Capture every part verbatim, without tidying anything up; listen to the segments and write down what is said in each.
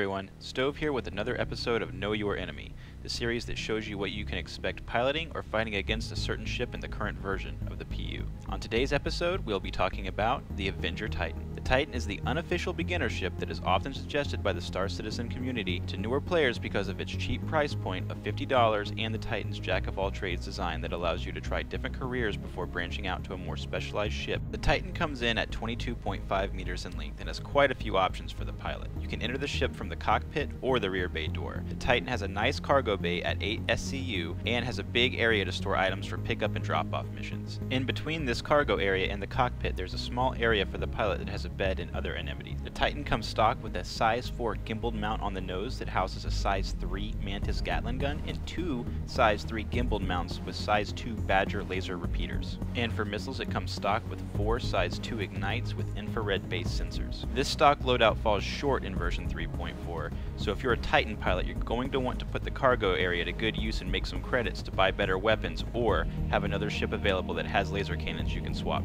everyone, Stove here with another episode of Know Your Enemy, the series that shows you what you can expect piloting or fighting against a certain ship in the current version of the P U. On today's episode, we'll be talking about the Avenger Titan. The Titan is the unofficial beginner ship that is often suggested by the Star Citizen community to newer players because of its cheap price point of fifty dollars and the Titan's jack-of-all-trades design that allows you to try different careers before branching out to a more specialized ship. The Titan comes in at twenty-two point five meters in length and has quite a few options for the pilot. You can enter the ship from the cockpit or the rear bay door. The Titan has a nice cargo bay at eight S C U and has a big area to store items for pickup and drop-off missions. In between this cargo area and the cockpit, there's a small area for the pilot that has a bed and other amenities. The Titan comes stock with a size four gimbaled mount on the nose that houses a size three Mantis Gatling gun and two size three gimbaled mounts with size two Badger laser repeaters. And for missiles, it comes stock with four size two ignites with infrared-based sensors. This stock loadout falls short in version three point four, so if you're a Titan pilot, you're going to want to put the cargo area to good use and make some credits to buy better weapons or have another ship available that has laser cannons you can swap.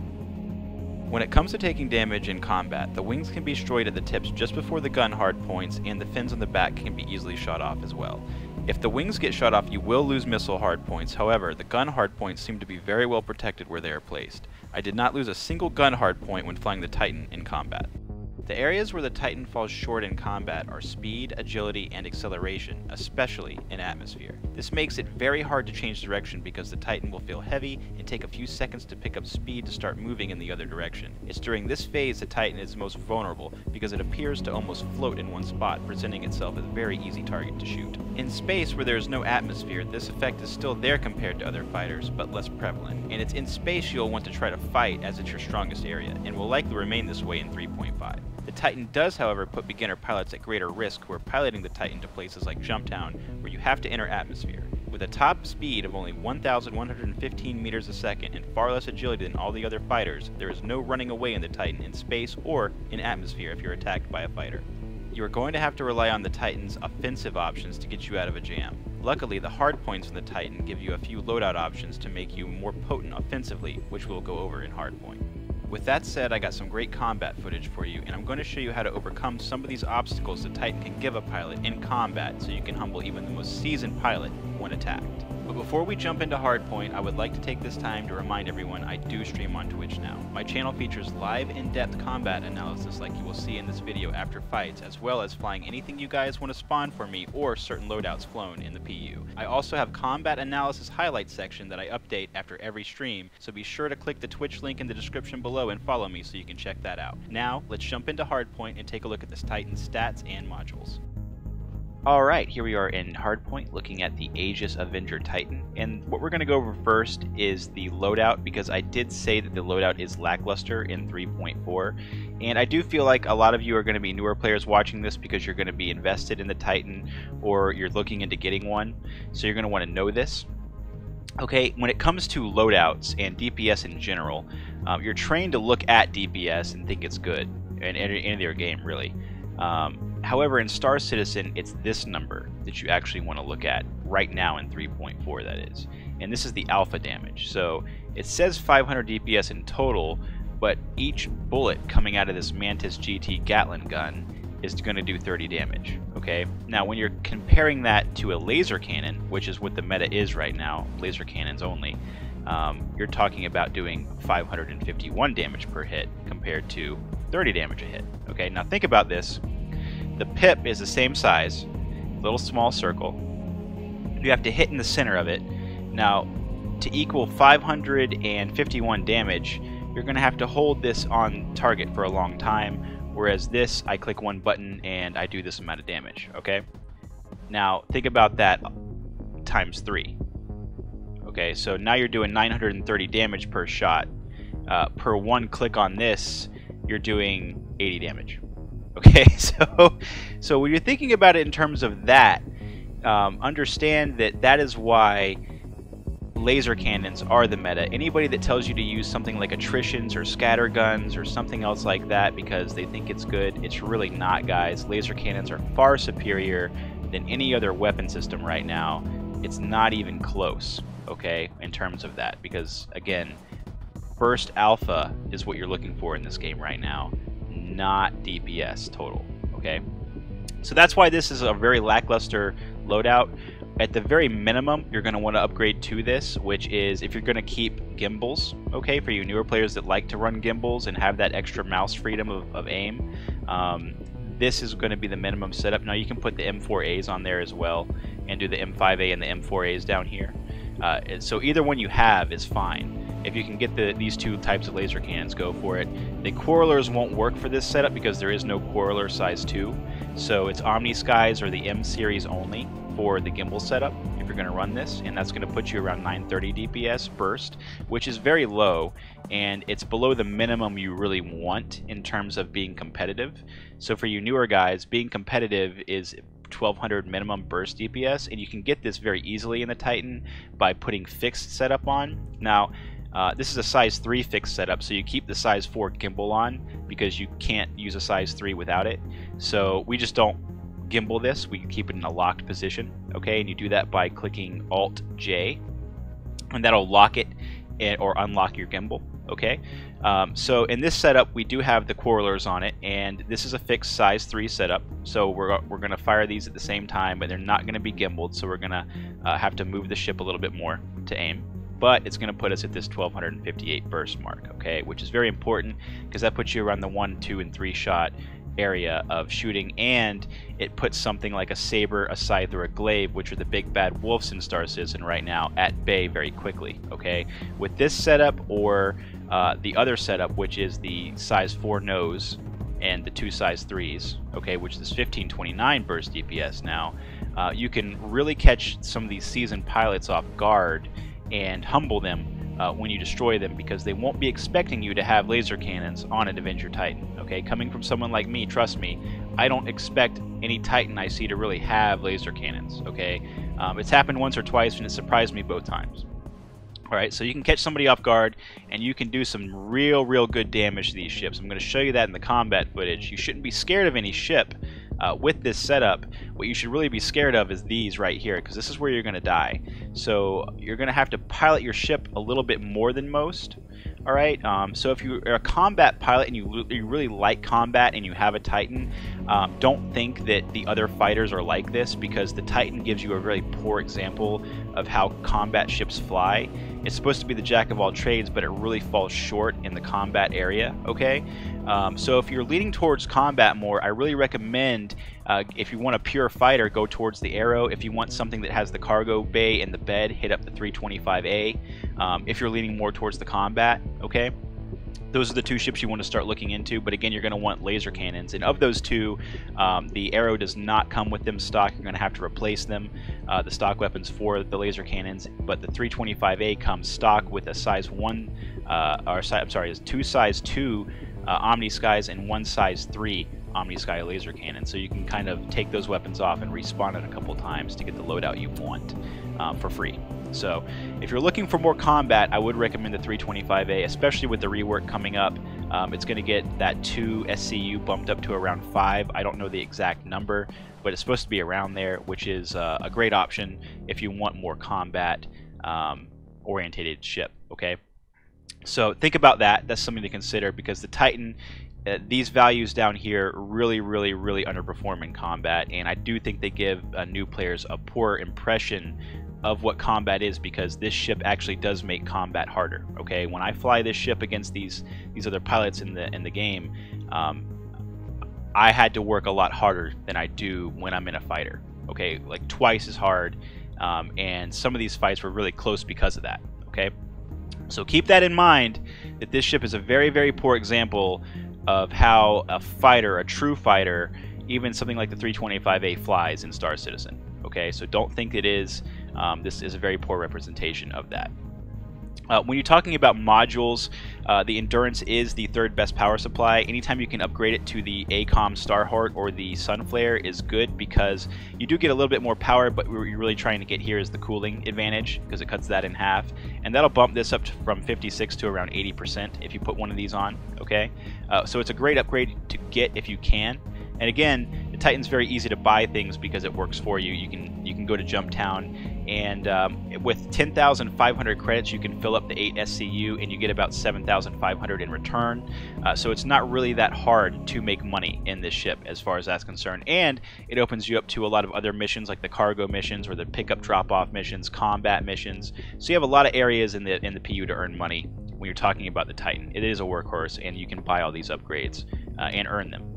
When it comes to taking damage in combat, the wings can be destroyed at the tips just before the gun hard points, and the fins on the back can be easily shot off as well. If the wings get shot off, you will lose missile hard points. However, the gun hard points seem to be very well protected where they are placed. I did not lose a single gun hard point when flying the Titan in combat. The areas where the Titan falls short in combat are speed, agility, and acceleration, especially in atmosphere. This makes it very hard to change direction because the Titan will feel heavy and take a few seconds to pick up speed to start moving in the other direction. It's during this phase the Titan is most vulnerable because it appears to almost float in one spot, presenting itself as a very easy target to shoot. In space, where there is no atmosphere, this effect is still there compared to other fighters, but less prevalent. And it's in space you'll want to try to fight as it's your strongest area, and will likely remain this way in three point five. The Titan does, however, put beginner pilots at greater risk who are piloting the Titan to places like Jumptown, where you have to enter atmosphere. With a top speed of only one thousand one hundred fifteen meters a second and far less agility than all the other fighters, there is no running away in the Titan in space or in atmosphere if you're attacked by a fighter. You are going to have to rely on the Titan's offensive options to get you out of a jam. Luckily, the hard points in the Titan give you a few loadout options to make you more potent offensively, which we'll go over in Hardpoint. With that said, I got some great combat footage for you, and I'm going to show you how to overcome some of these obstacles the Titan can give a pilot in combat so you can humble even the most seasoned pilot when attacked. But before we jump into Hardpoint, I would like to take this time to remind everyone I do stream on Twitch now. My channel features live in-depth combat analysis like you will see in this video after fights, as well as flying anything you guys want to spawn for me or certain loadouts flown in the P U. I also have combat analysis highlights section that I update after every stream, so be sure to click the Twitch link in the description below and follow me so you can check that out. Now, let's jump into Hardpoint and take a look at this Titan's stats and modules. Alright, here we are in Hardpoint looking at the Aegis Avenger Titan, and what we're going to go over first is the loadout, because I did say that the loadout is lackluster in three point four, and I do feel like a lot of you are going to be newer players watching this because you're going to be invested in the Titan or you're looking into getting one, so you're going to want to know this. Okay, when it comes to loadouts and D P S in general, um, you're trained to look at D P S and think it's good in any other game, really. Um, however, in Star Citizen, it's this number that you actually want to look at right now in three point four, that is. And this is the alpha damage. So it says five hundred D P S in total, but each bullet coming out of this Mantis G T Gatling gun is going to do thirty damage. Okay. Now, when you're comparing that to a laser cannon, which is what the meta is right now, laser cannons only, um, you're talking about doing five hundred fifty-one damage per hit compared to thirty damage a hit. Okay, now think about this. The pip is the same size, little small circle. You have to hit in the center of it. Now, to equal five hundred fifty-one damage, you're going to have to hold this on target for a long time, whereas this, I click one button and I do this amount of damage. Okay, now think about that times three. Okay, so now you're doing nine hundred thirty damage per shot. Uh, per one click on this, you're doing eighty damage. Okay, so so when you're thinking about it in terms of that, um, understand that that is why laser cannons are the meta. Anybody that tells you to use something like attritions or scatter guns or something else like that because they think it's good, it's really not, guys. Laser cannons are far superior than any other weapon system right now. It's not even close, okay, in terms of that, because again, burst alpha is what you're looking for in this game right now, not D P S total. Okay, So that's why this is a very lackluster loadout. At the very minimum, you're going to want to upgrade to this, which is if you're going to keep gimbals, okay, for you newer players that like to run gimbals and have that extra mouse freedom of, of aim, um, this is going to be the minimum setup. Now you can put the M four A's on there as well and do the M five A and the M four A's down here. Uh, so either one you have is fine. If you can get the, these two types of laser cannons, go for it. The Quarrelers won't work for this setup because there is no Quarreler size two. So it's Omni Skies or the M series only for the gimbal setup if you're going to run this, and that's going to put you around nine thirty D P S burst, which is very low, and it's below the minimum you really want in terms of being competitive. So for you newer guys, being competitive is twelve hundred minimum burst D P S, and you can get this very easily in the Titan by putting fixed setup on. Now uh, this is a size three fixed setup, so you keep the size four gimbal on because you can't use a size three without it. So we just don't gimbal this, we keep it in a locked position, okay, and you do that by clicking Alt J, and that'll lock it or unlock your gimbal, okay. Um, so in this setup we do have the Quarrelers on it, and this is a fixed size three setup, so we're, we're going to fire these at the same time, but they're not going to be gimbaled, so we're going to uh, have to move the ship a little bit more to aim. But it's going to put us at this twelve fifty-eight burst mark, okay, which is very important because that puts you around the one, two, and three shot area of shooting, and it puts something like a Saber, a Scythe, or a Glaive, which are the big bad wolves in Star Citizen right now, at bay very quickly, okay. With this setup or uh, the other setup, which is the size four nose and the two size threes, okay, which is fifteen twenty-nine burst D P S now, uh, you can really catch some of these seasoned pilots off guard and humble them Uh, when you destroy them, because they won't be expecting you to have laser cannons on an Avenger Titan, okay? Coming from someone like me, trust me, I don't expect any Titan I see to really have laser cannons, okay? Um, it's happened once or twice and it surprised me both times. Alright, so you can catch somebody off guard and you can do some real, real good damage to these ships. I'm going to show you that in the combat footage. You shouldn't be scared of any ship uh, with this setup. What you should really be scared of is these right here, because this is where you're going to die. So you're going to have to pilot your ship a little bit more than most. Alright, um, so if you're a combat pilot and you, you really like combat and you have a Titan, um, don't think that the other fighters are like this, because the Titan gives you a really poor example of how combat ships fly. It's supposed to be the jack of all trades, but it really falls short in the combat area, okay? Um, so if you're leaning towards combat more, I really recommend, uh, if you want a pure fighter, go towards the Arrow. If you want something that has the cargo bay and the bed, hit up the three twenty-five A. Um, if you're leaning more towards the combat, okay? Those are the two ships you want to start looking into, but again, you're going to want laser cannons. And of those two, um, the Arrow does not come with them stock. You're going to have to replace them, uh, the stock weapons for the laser cannons. But the three twenty-five A comes stock with a size one, uh, or I'm sorry, two size two uh, Omni Skies and one size three Omni Sky laser cannon. So you can kind of take those weapons off and respawn it a couple times to get the loadout you want um, for free. So if you're looking for more combat, I would recommend the three twenty-five A, especially with the rework coming up. Um, it's going to get that two S C U bumped up to around five. I don't know the exact number, but it's supposed to be around there, which is uh, a great option if you want more combat um, orientated ship, okay? So think about that. That's something to consider, because the Titan, uh, these values down here really, really, really underperform in combat, and I do think they give uh, new players a poor impression of what combat is, because this ship actually does make combat harder, okay? When I fly this ship against these these other pilots in the in the game, um, I had to work a lot harder than I do when I'm in a fighter, okay? Like twice as hard, um, and some of these fights were really close because of that, okay? So keep that in mind, that this ship is a very, very poor example of how a fighter, a true fighter, even something like the three twenty-five A flies in Star Citizen, okay? So don't think it is. Um, this is a very poor representation of that. Uh, when you're talking about modules, uh, the Endurance is the third best power supply. Anytime you can upgrade it to the A COM Starheart or the Sunflare is good, because you do get a little bit more power, but what you're really trying to get here is the cooling advantage, because it cuts that in half. And that'll bump this up to, from fifty-six to around eighty percent if you put one of these on, okay? Uh, so it's a great upgrade to get if you can. And again, the Titan's very easy to buy things because it works for you. You can you can go to Jump Town and um, with ten thousand five hundred credits you can fill up the eight S C U and you get about seven thousand five hundred in return. Uh, so it's not really that hard to make money in this ship as far as that's concerned, and it opens you up to a lot of other missions like the cargo missions or the pickup drop-off missions, combat missions. So you have a lot of areas in the in the P U to earn money when you're talking about the Titan. It is a workhorse, and you can buy all these upgrades uh, and earn them.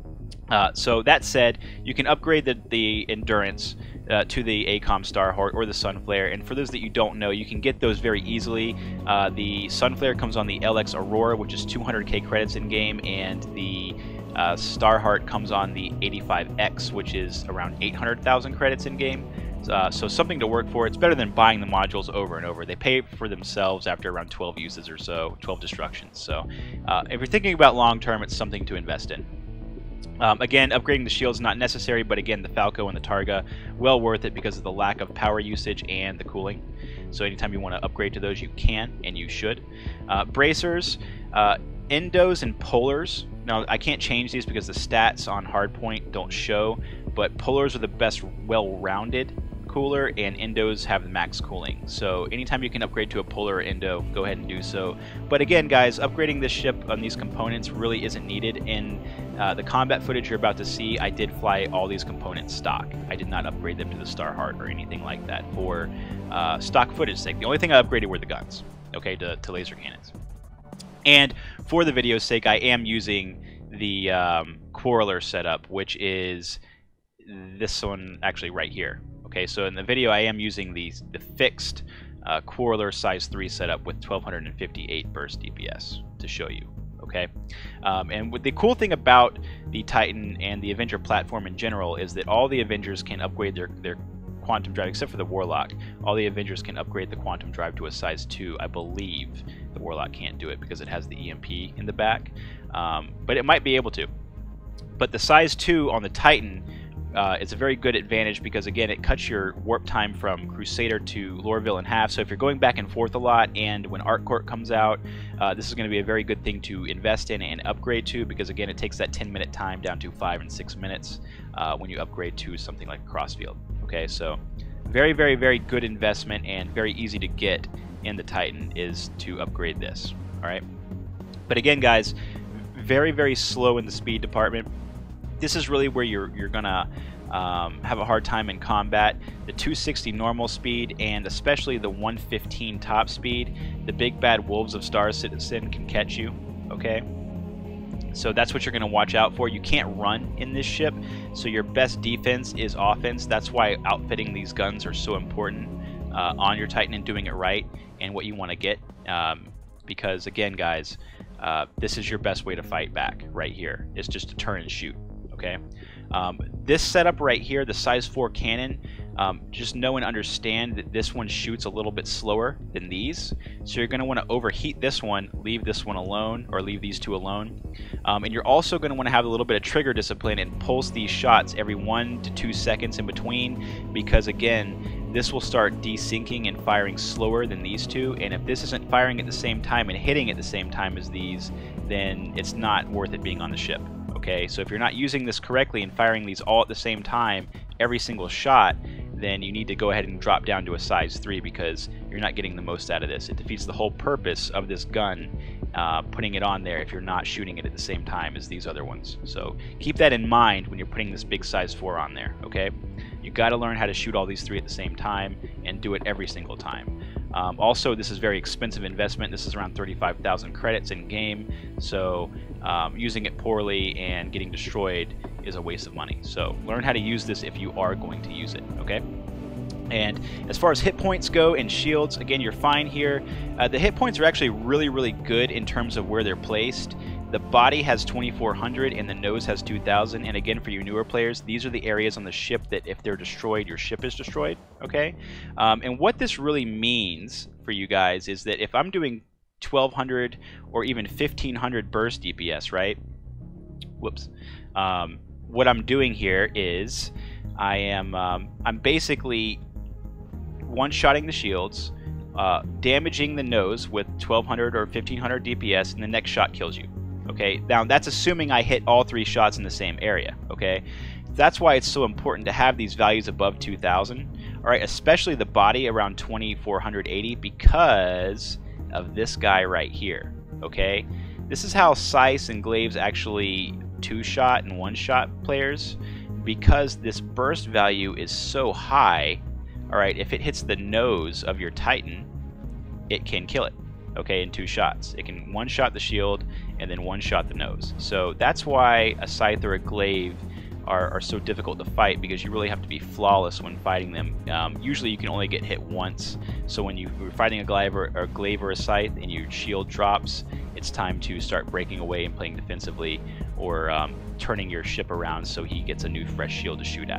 Uh, so that said, you can upgrade the, the endurance uh, to the A COM Starheart or the Sunflare, and for those that you don't know, you can get those very easily. Uh, the Sunflare comes on the L X Aurora, which is two hundred K credits in game, and the uh, Starheart comes on the eighty-five X, which is around eight hundred thousand credits in game. Uh, so something to work for. It's better than buying the modules over and over. They pay for themselves after around twelve uses or so, twelve destructions. So uh, if you're thinking about long term, it's something to invest in. Um, again, upgrading the shields not necessary, but again, the Falco and the Targa, well worth it because of the lack of power usage and the cooling. So anytime you want to upgrade to those, you can, and you should. Uh, bracers, uh, endos, and polars. Now, I can't change these because the stats on hardpoint don't show, but polars are the best well-rounded cooler, and endos have the max cooling. So anytime you can upgrade to a polar or endo, go ahead and do so. But again, guys, upgrading this ship on these components really isn't needed. In uh, the combat footage you're about to see, I did fly all these components stock. I did not upgrade them to the Starheart or anything like that for uh, stock footage sake. The only thing I upgraded were the guns, okay, to, to laser cannons. And for the video's sake, I am using the um, Quarreler setup, which is this one actually right here. Okay, so in the video I am using the, the fixed uh, Quarreler size three setup with twelve fifty-eight burst D P S to show you. Okay, um, and with the cool thing about the Titan and the Avenger platform in general is that all the Avengers can upgrade their, their quantum drive, except for the Warlock. All the Avengers can upgrade the quantum drive to a size two. I believe the Warlock can't do it because it has the E M P in the back, um, but it might be able to. But the size two on the Titan Uh, it's a very good advantage because, again, it cuts your warp time from Crusader to Lorville in half. So if you're going back and forth a lot, and when ArcCourt comes out, uh, this is going to be a very good thing to invest in and upgrade to because, again, it takes that ten minute time down to five and six minutes uh, when you upgrade to something like Crossfield. Okay, so very, very, very good investment and very easy to get in the Titan is to upgrade this. All right, but again, guys, very, very slow in the speed department. This is really where you're you're gonna um, have a hard time in combat. The two sixty normal speed and especially the one fifteen top speed, the big bad wolves of Star Citizen can catch you. Okay, so that's what you're gonna watch out for. You can't run in this ship, so your best defense is offense. That's why outfitting these guns are so important uh, on your Titan and doing it right and what you want to get. Um, because again, guys, uh, this is your best way to fight back. Right here, it's just to turn and shoot. Okay, um, this setup right here, the size four cannon, um, just know and understand that this one shoots a little bit slower than these. So you're going to want to overheat this one, leave this one alone, or leave these two alone. Um, and you're also going to want to have a little bit of trigger discipline and pulse these shots every one to two seconds in between, because again, this will start desyncing and firing slower than these two. And if this isn't firing at the same time and hitting at the same time as these, then it's not worth it being on the ship. Okay, so if you're not using this correctly and firing these all at the same time, every single shot, then you need to go ahead and drop down to a size three because you're not getting the most out of this. It defeats the whole purpose of this gun, uh, putting it on there if you're not shooting it at the same time as these other ones. So keep that in mind when you're putting this big size four on there, okay? You got to learn how to shoot all these three at the same time and do it every single time. Um, also, this is very expensive investment. This is around thirty-five thousand credits in game, so um, using it poorly and getting destroyed is a waste of money. So learn how to use this if you are going to use it, okay? And as far as hit points go and shields, again, you're fine here. Uh, the hit points are actually really, really good in terms of where they're placed. The body has twenty-four hundred and the nose has two thousand. And again, for you newer players, these are the areas on the ship that if they're destroyed, your ship is destroyed, okay? Um, and what this really means for you guys is that if I'm doing twelve hundred or even fifteen hundred burst D P S, right? Whoops. Um, what I'm doing here is I am um, I'm basically one-shotting the shields, uh, damaging the nose with twelve hundred or fifteen hundred D P S, and the next shot kills you. Okay, now that's assuming I hit all three shots in the same area. Okay, that's why it's so important to have these values above two thousand, Alright, especially the body around twenty-four eighty because of this guy right here, okay? This is how Scythes and Glaives actually two-shot and one-shot players, because this burst value is so high. Alright, if it hits the nose of your Titan, it can kill it, okay, in two shots. It can one-shot the shield and then one-shot the nose. So that's why a Scythe or a Glaive Are, are so difficult to fight, because you really have to be flawless when fighting them. Um, usually you can only get hit once, so when you, you're fighting a glaive or, or a glaive or a scythe and your shield drops, it's time to start breaking away and playing defensively, or um, turning your ship around so he gets a new fresh shield to shoot at.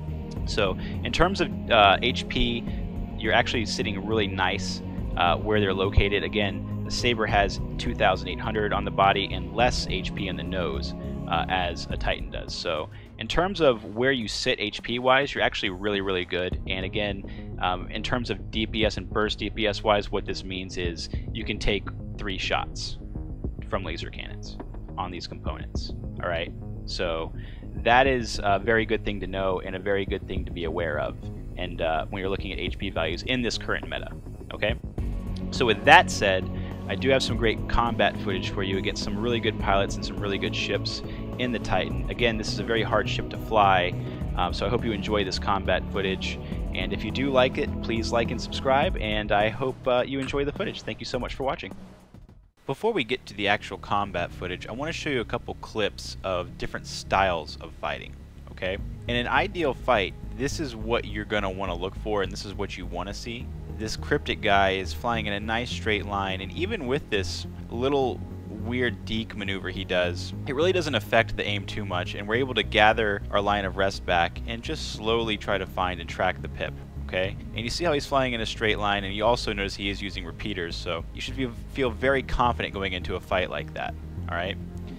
So in terms of uh, H P, you're actually sitting really nice uh, where they're located. Again, the Saber has two thousand eight hundred on the body and less H P in the nose uh, as a Titan does. So in terms of where you sit H P wise, you're actually really, really good. And again, um, in terms of D P S and burst D P S wise, what this means is you can take three shots from laser cannons on these components. All right, so that is a very good thing to know and a very good thing to be aware of. And uh, when you're looking at H P values in this current meta, okay. So with that said, I do have some great combat footage for you against some really good pilots and some really good ships in the Titan. Again, this is a very hard ship to fly, um, so I hope you enjoy this combat footage. And if you do like it, please like and subscribe, and I hope uh, you enjoy the footage. Thank you so much for watching. Before we get to the actual combat footage, I want to show you a couple clips of different styles of fighting, okay? In an ideal fight, this is what you're going to want to look for, and this is what you want to see. This cryptic guy is flying in a nice straight line, and even with this little weird deke maneuver he does, it really doesn't affect the aim too much, and we're able to gather our line of rest back and just slowly try to find and track the pip, okay? And you see how he's flying in a straight line, and you also notice he is using repeaters, so you should feel, feel very confident going into a fight like that, alright?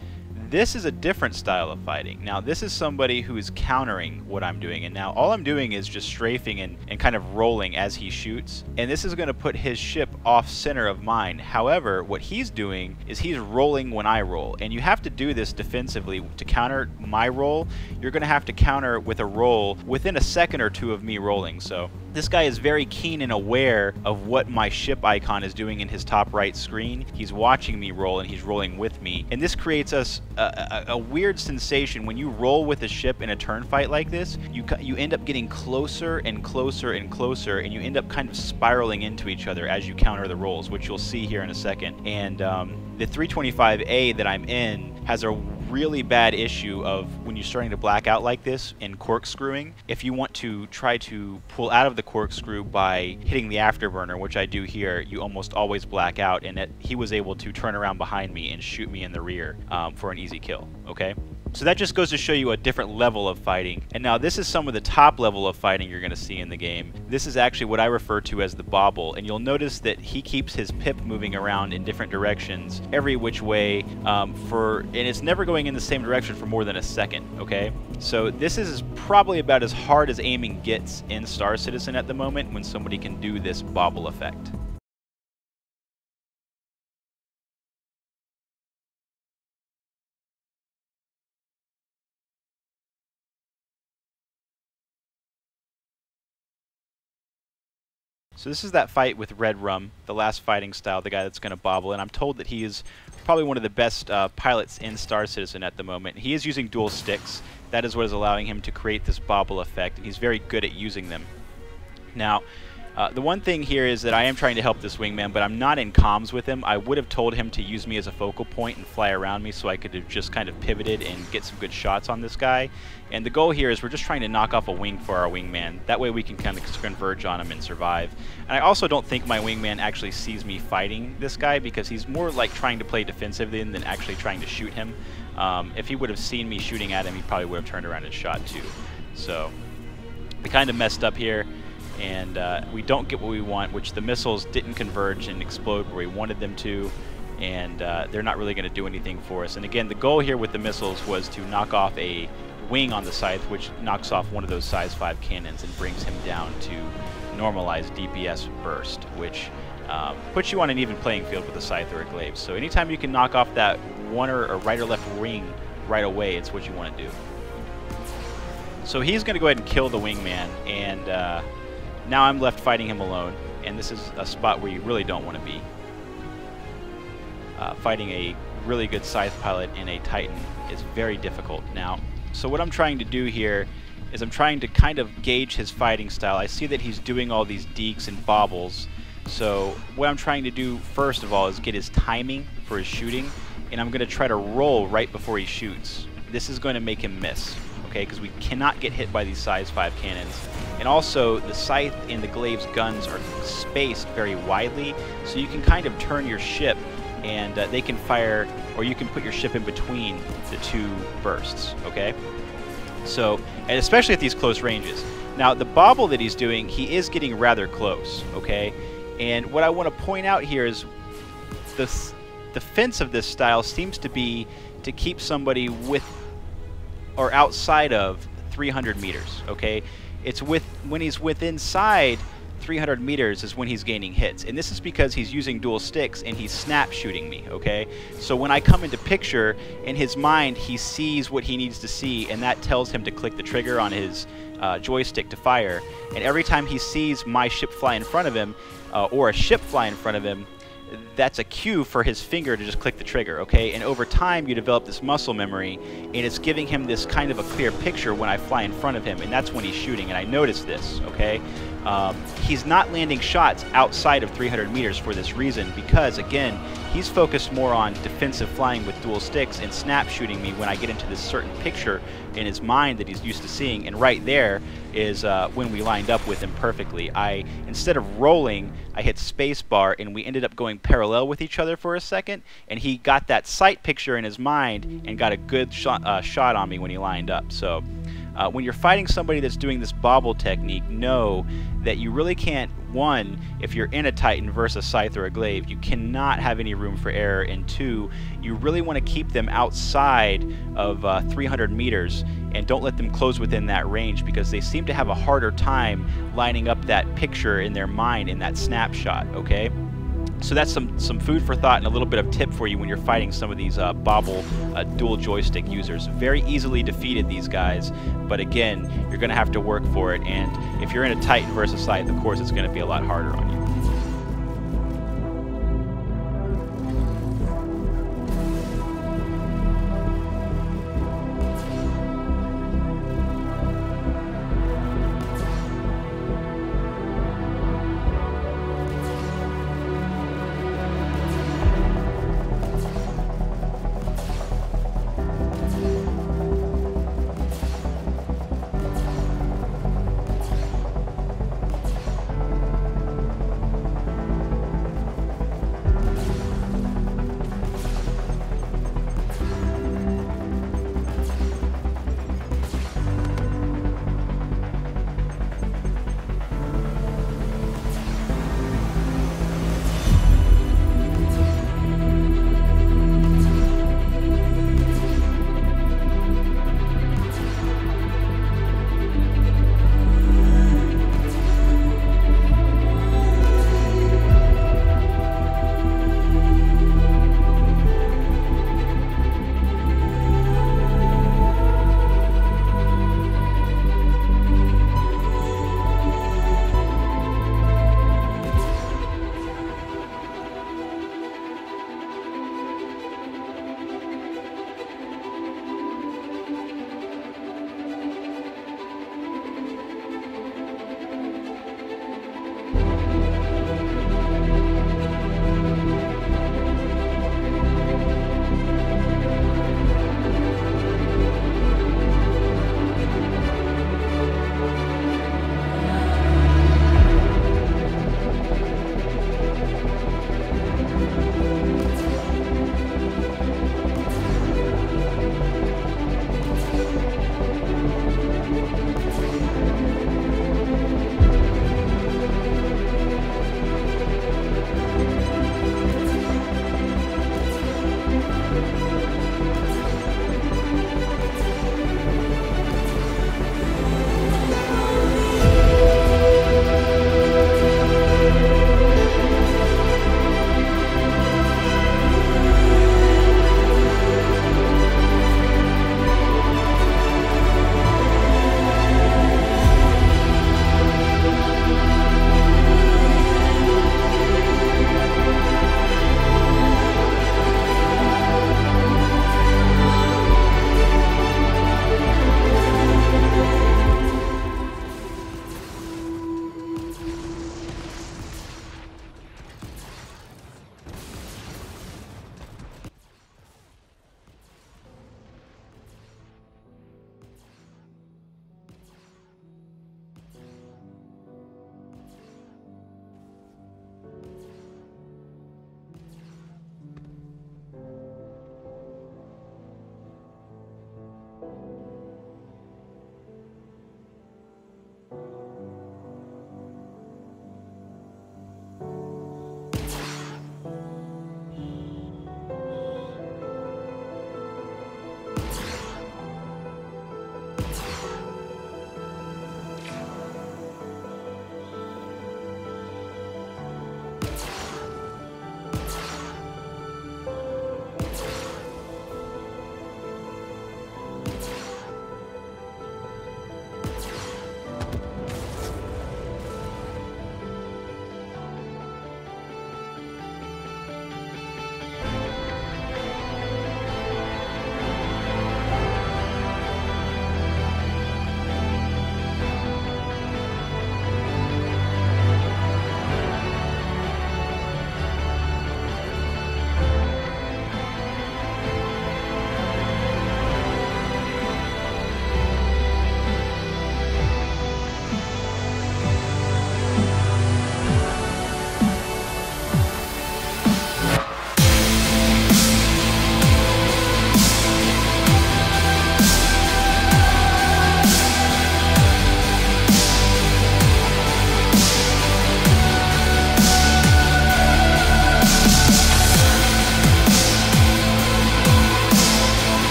This is a different style of fighting. Now, this is somebody who is countering what I'm doing, and now all I'm doing is just strafing and, and kind of rolling as he shoots, and this is going to put his ship off center of mine. However, what he's doing is he's rolling when I roll, and you have to do this defensively. To counter my roll, you're going to have to counter with a roll within a second or two of me rolling. So this guy is very keen and aware of what my ship icon is doing in his top right screen. He's watching me roll, and he's rolling with me, and this creates us A, a, a weird sensation. When you roll with a ship in a turn fight like this, you you end up getting closer and closer and closer, and you end up kind of spiraling into each other as you counter the rolls, which you'll see here in a second. And um, the three twenty-five A that I'm in has a really bad issue of when you're starting to black out like this and corkscrewing. If you want to try to pull out of the corkscrew by hitting the afterburner, which I do here, you almost always black out, and it, he was able to turn around behind me and shoot me in the rear um, for an easy kill, okay? So that just goes to show you a different level of fighting. And now this is some of the top level of fighting you're going to see in the game. This is actually what I refer to as the bobble, and you'll notice that he keeps his pip moving around in different directions every which way um, for, and it's never going in the same direction for more than a second, okay? So this is probably about as hard as aiming gets in Star Citizen at the moment when somebody can do this bobble effect. So this is that fight with Red Rum, the last fighting style, the guy that's going to bobble, and I'm told that he is probably one of the best uh, pilots in Star Citizen at the moment. He is using dual sticks. That is what is allowing him to create this bobble effect, and he's very good at using them. Now, uh, the one thing here is that I am trying to help this wingman, but I'm not in comms with him. I would have told him to use me as a focal point and fly around me so I could have just kind of pivoted and get some good shots on this guy. And the goal here is we're just trying to knock off a wing for our wingman. That way we can kind of converge on him and survive. And I also don't think my wingman actually sees me fighting this guy, because he's more like trying to play defensive than, than actually trying to shoot him. Um, if he would have seen me shooting at him, he probably would have turned around and shot too. So we kind of messed up here, and uh, we don't get what we want, which the missiles didn't converge and explode where we wanted them to, and uh, they're not really going to do anything for us. And again, the goal here with the missiles was to knock off a wing on the Scythe, which knocks off one of those size five cannons and brings him down to normalized D P S burst, which um, puts you on an even playing field with a Scythe or a Glaive. So anytime you can knock off that one or, or right or left wing right away, it's what you want to do. So he's going to go ahead and kill the wingman, and uh, now I'm left fighting him alone, and this is a spot where you really don't want to be. Uh, fighting a really good Scythe pilot in a Titan is very difficult. Now, so what I'm trying to do here is I'm trying to kind of gauge his fighting style. I see that he's doing all these dekes and bobbles, so what I'm trying to do first of all is get his timing for his shooting, and I'm going to try to roll right before he shoots. This is going to make him miss, okay, because we cannot get hit by these size five cannons. And also, the Scythe and the Glaive's guns are spaced very widely, so you can kind of turn your ship and uh, they can fire, or you can put your ship in between the two bursts, okay? So, and especially at these close ranges. Now, the bobble that he's doing, he is getting rather close, okay? And what I want to point out here is the defense of this style seems to be to keep somebody with or outside of three hundred meters, okay? It's with when he's with inside three hundred meters is when he's gaining hits, and this is because he's using dual sticks and he's snap shooting me, okay? So when I come into picture, in his mind he sees what he needs to see, and that tells him to click the trigger on his uh, joystick to fire. And every time he sees my ship fly in front of him, uh, or a ship fly in front of him, that's a cue for his finger to just click the trigger, okay? And over time you develop this muscle memory, and it's giving him this kind of a clear picture when I fly in front of him, and that's when he's shooting, and I notice this, okay? Um, he's not landing shots outside of three hundred meters for this reason, because again, he's focused more on defensive flying with dual sticks and snap shooting me when I get into this certain picture in his mind that he's used to seeing. And right there is uh, when we lined up with him perfectly. I, instead of rolling, I hit spacebar, and we ended up going parallel with each other for a second, and he got that sight picture in his mind and got a good shot, uh, shot on me when he lined up. So uh, when you're fighting somebody that's doing this bobble technique, know that you really can't, one, if you're in a Titan versus a Scythe or a Glaive, you cannot have any room for error, and two, you really want to keep them outside of uh, three hundred meters and don't let them close within that range, because they seem to have a harder time lining up that picture in their mind in that snapshot, okay? So that's some, some food for thought and a little bit of tip for you when you're fighting some of these uh, bobble uh, dual joystick users. Very easily defeated, these guys, but again, you're going to have to work for it, and if you're in a Titan versus Scythe, of course it's going to be a lot harder on you.